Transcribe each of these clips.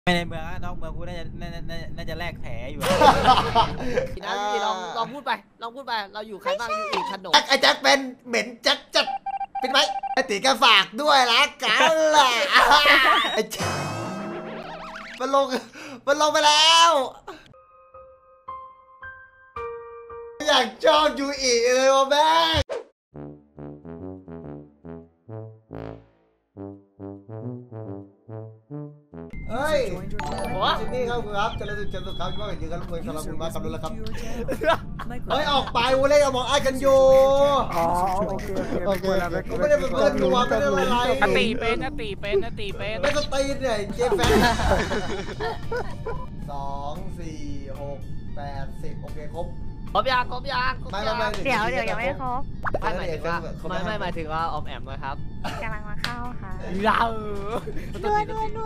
ไม่ในเมืองนอกเมืองกูน่าจะแลกแผลอยู่นะพี่ลองพูดไปเราอยู่ใครบ้างอยู่อีกขนมไอ้แจ็คเป็นเหม็นจัดปิดไหมไอ้ตีแกฝากด้วยละกันล่ะไอ้มันลงไปแล้วอยากชอบยูอีเลยวะแม่เฮ้ยจินนี่ครับจะเล่นสุดครับว่าอย่างนี้กันเลยสำหรับคุณมากับเราแล้วครับเฮ้ยออกไปวันเล่นเอามองอ้ายกันอยู่อ๋อโอเคไม่ได้เป็นเพื่อนตัวไม่ได้อะไรอติเป็นไม่สตีนเนี่ยเจฟแฟน2 4 6 8 10โอเคครบยางไม่เดี๋ยวยังไม่ครบไม่หมายถึงว่าออมแอมนะครับกำลังมาเข้าค่ะเรานัว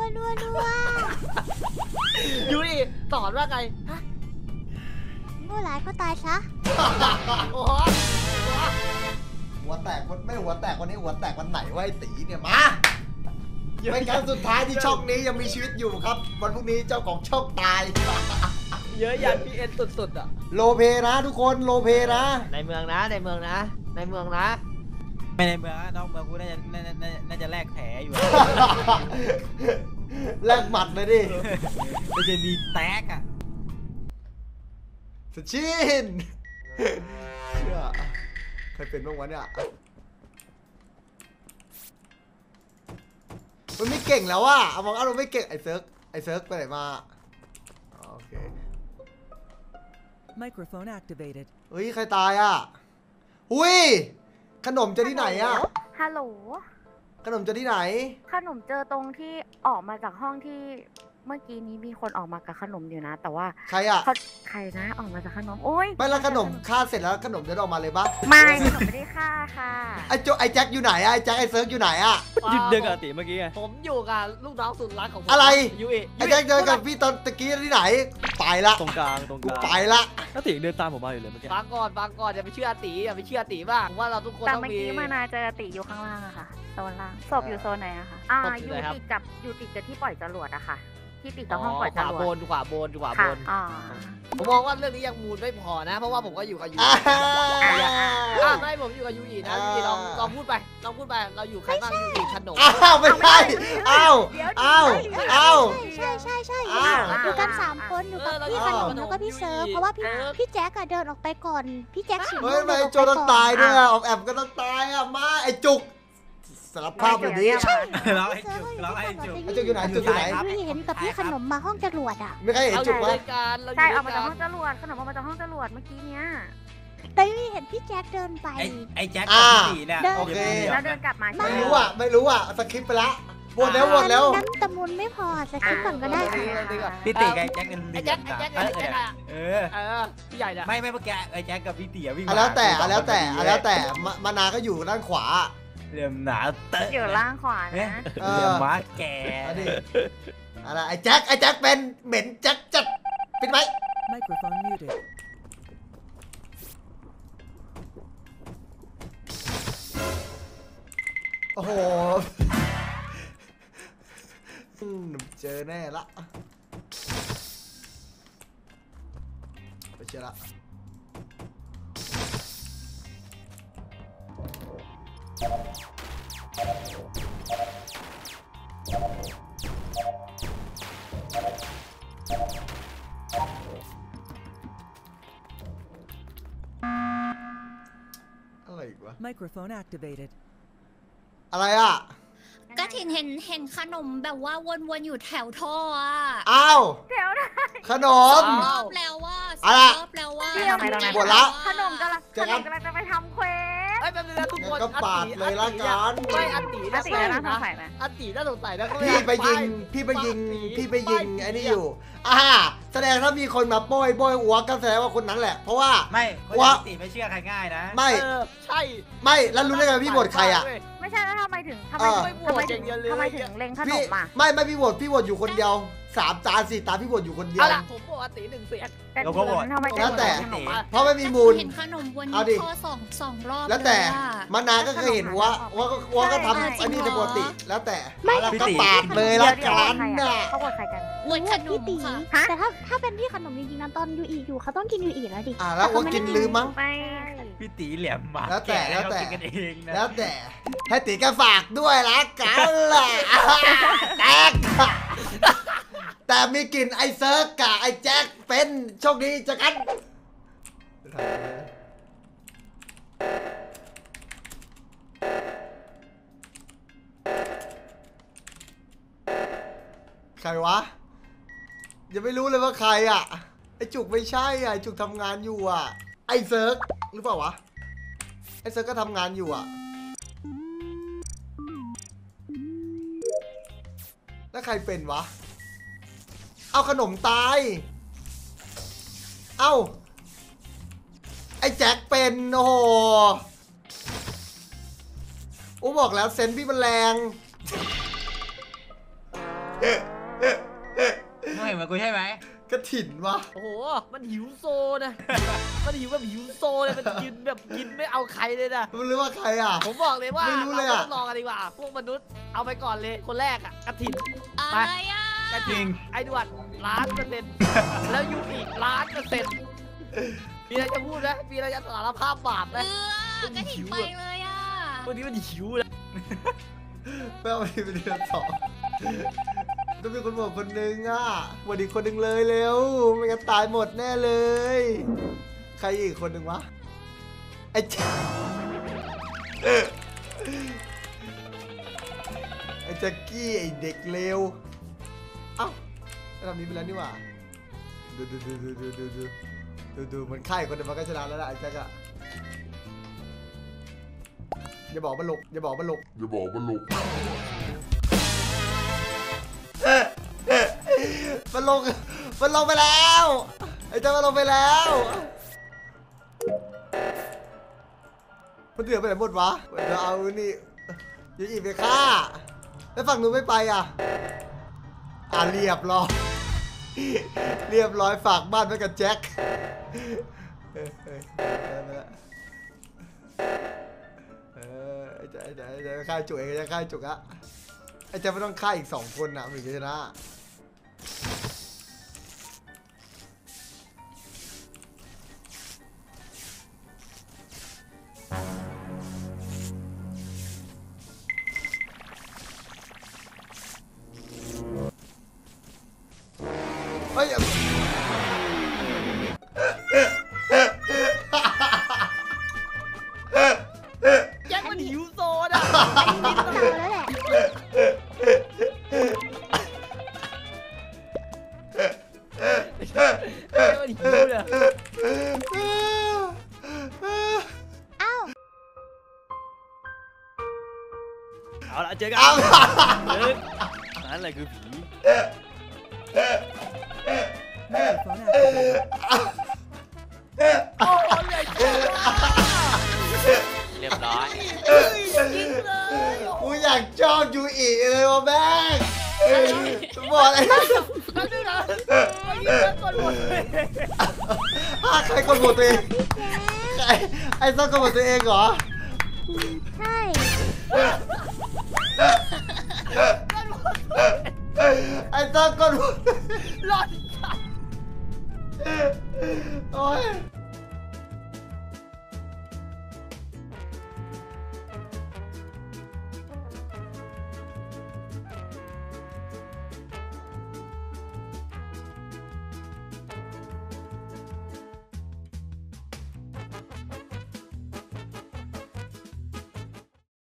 ยูดิสอนว่าไงเมื่อไรก็ตายซะโอ้โหหัวแตกไม่หัวแตกวันนี้หัวแตกวันไหนวะไอ้ตีเนี่ยมาเป็นครั้งสุดท้ายที่ช่องนี้ยังมีชีวิตอยู่ครับวันพรุ่งนี้เจ้าของช่องตายเยอะยันพีเอ็นสุดๆอ่ะโลเพนะทุกคนโลเพนะในเมืองนะไม่ในเมืองนอกเมืองกูน่าจะแลกแผลอยู่แลกหมัดเลยดิมันจะมีแตกอ่ะสชินเชื่อใครเป็นบ้างวะเนี่ยมันไม่เก่งแล้วว่ะมองเราไม่เก่งไอ้เซิร์กไปไหนมาโอเค Microphone activated เฮ้ยใครตายอ่ะหุ้ยขนมจะที่ไหนอ่ะฮัลโหลขนมจะที่ไหนขนมเจอตรงที่ออกมาจากห้องที่เมื่อกี้นี้มีคนออกมากับขนมอยู่นะแต่ว่าใครอ่ะใครนะออกมาจากขนมโอ้ยไม่แล้วขนมฆ่าเสร็จแล้วขนมจะออกมาเลยปะไม่ขนมไม่ได้ฆ่าค่ะไอ้แจ็คอยู่ไหนอ่ะไอ้แจ็คไอ้เซิร์กอยู่ไหนอ่ะหยุดเดินกับติเมื่อกี้ผมอยู่กับลูกน้องสุดรักของผมอะไรยูไอ้แจ็คเดินกับพี่ตะกี้ที่ไหนไปละตรงกลางไปละแล้วติเดินตามผมมาอยู่เลยเมื่อกี้ฟังก่อนอย่าไปเชื่อติบ้างว่าเราทุกคนต้องมีแต่เมื่อกี้มานาเจอติอยู่ข้างล่างอะค่ะโซนล่างศพอยู่โซนไหนอะคะอยู่ติดกับที่ปล่อยจรวดอะค่ะที่ติดกับห้องปล่อยจรวดขวาบนผมมองว่าเรื่องนี้ยังมูลไม่พอนะเพราะว่าผมก็อยู่กับยูไม่ผมอยู่กับยูอีนะยูลองพูดไปเราอยู่ใครบ้างยูอีขนมไม่ใช่ใช่อยู่กัน3 คนอยู่กับพี่ขนมแล้วก็พี่เซิร์ฟเพราะว่าพี่แจ็คเดินออกไปก่อนพี่แจ็คฉีดเฮ้ยไม่โจต้องตายด้วยออกแอบก็ต้องตายอ่ะมาไอ้จุกสารภาพแบบนี้เราให้จุกอยู่ไหนพี่เห็นกับพี่ขนมมาห้องจรวดอ่ะไม่เคยเห็นจุกวะใช่ออกมาจากห้องจรวดขนมออกมาจากห้องจรวดเมื่อกี้เนี้ยแต่พี่เห็นพี่แจ็คเดินไปไอ้แจ็คกับพี่เนี่ยโอเคแล้วเดินกลับมาไม่รู้อ่ะสคริปต์ไปละวนแล้วนั้นตะมุนไม่พอสคริปต์ก่อนก็ได้พี่ตีกับแจ็คกันพี่ใหญ่ไม่เมื่อกี้ไอ้แจ็คกับพี่ตีวิ่งแล้วแต่มานาก็อยู่ด้านขวาเรื่องหนาเตะอยู่ล่างขวานะเรื่องม้าแก่อะไรไอ้แจ็คเป็นเหม็นจัดปิดไหม Microphone muted โอ้โหเจอแน่ละไปเจอละอะไรอีกวะ Microphone activated อะไรอ่ะก็ถิ่นเห็นขนมแบบว่าวนๆอยู่แถวท่ออ่ะอ้าวแถวไหนขนมรอบแล้วว่าหมดละขนมกำลังจะไปทำเควสไม่เป็นไรทุกคนก็ปาดเลยละกันไม่อันตีน่าสงสัยนะพี่ไปยิงไอ้นี่อยู่แสดงถ้ามีคนมาโป้ยอัวก็แสดงว่าคนนั้นแหละเพราะว่าไม่ว่าตีไม่เชื่อใครง่ายนะไม่ใช่ไม่แล้วรู้ได้ไงพี่บทใครอ่ะไม่ใช่แล้วทำไมถึงเล็งขนมไม่พี่โหวตอยู่คนเดียว3 จาน4 ตาพี่โหวตอยู่คนเดียวผมปกติ1 เสียงเราก็โหวตแล้วแต่เพราะไม่มีมูลเห็นขนมวนข้อ2 รอบแล้วแต่มานาก็เคยเห็นว่าก็ทำอันนี้ปกติแล้วแต่ก็ปาดเลยละกันเขาบอกใครกันเหมือนขนมพี่ตีค่ะแต่ถ้าเป็นพี่ขนมจริงๆนะตอนยูอีอยู่เขาต้องกินยูอีแล้วดิแล้วว่ากินลืมมั้งไม่พี่ตีเหลี่ยมหมาแล้วแต่แก่แล้วแต่เขากินกันเองนะแล้วแต่ให้ตีก็ฝากด้วยละกันล่ะแจ็คแต่มีกลิ่นไอเซิร์กกับไอแจ็คเป็นโชคดีจะกันใครวะยังไม่รู้เลยว่าใครอ่ะไอจุกไม่ใช่อ่ะไอจุกทำงานอยู่อ่ะไอเซิร์กหรือเปล่าวะไอเซิร์กก็ทำงานอยู่อ่ะแล้วใครเป็นวะเอาขนมตายเอ้าไอ้แจ็คเป็นโอ้โหบอกแล้วเซนส์พี่มันแรงไม่เหมือนกูใช่ไหมกระถิ่นวะโอ้โหมันหิวโซนะ มันหิวแบบหิวโซเลยมันกินแบบกินไม่เอาใครเลยนะมันรู้ว่าใครอ่ะผมบอกเลยว่าไม่รู้เลยเราอะต้องลองกันดีกว่าพวกมนุษย์เอาไปก่อนเลยคนแรกอ่ะกระถิ่นอะไรอ่ะกระถิ่นไอ้ดวด1,000,000%แล้วยูอีก1,000,000%มีอะไรจะพูดไหมมีอะไรจะสารภาพบาปไหมกระถิ่นไปเลยอ่ะวันนี้มันหิวเลยไม่เอาไปเป็นเดือนสองต้องมีคนบอกคนนึงอ่ะวันอีกคนนึงเลยเร็วไม่งั้นตายหมดแน่เลย ใครอีกคนนึงวะไอ้แจ็คไอ้แจ็คกี้ไอ้เด็กเลวเอ้าทำนี้ไปแล้วนี่หว่าดูมันไข่คนเดียวมันก็ชนะแล้วนะไอ้แจ็คอะอย่าบอกมันหลกอย่าบอกมันหลกมันลงไปแล้วไอ้แจ็คมันลงไปแล้วมันเดือดไปไหนหมดวะเราเอานี่ยูอีไปฆ่าแล้วฝั่งนู้นไม่ไปอ่ะเรียบร้อยฝากบ้านไว้กับแจ็คไอ้แจ็คฆ่าจุกเองจะฆ่าจุกอะไอ้แจ็คไม่ต้องฆ่าอีก2 คนนะถึงจะชนะเฮ้ยแจ็คมันหิวโซนะเจอแล้วแหละแจ็คมันหิวเลยอ้าวเอาละเจอกันนั่นแหละคือผี Microphone activated. โอ้โหเหนื่อยจังเรียบร้อยยิงเลยกูอยากชอบยูอีเลยวะแม่งบอกอะไรนั่นด้วยนะยิงแล้วกดหมดเลยใครกดหมดตัวเองไอ้ต้องกดหมดตัวเองเหรอใช่ไอ้ต้องกดหมดหลอดโอ้ย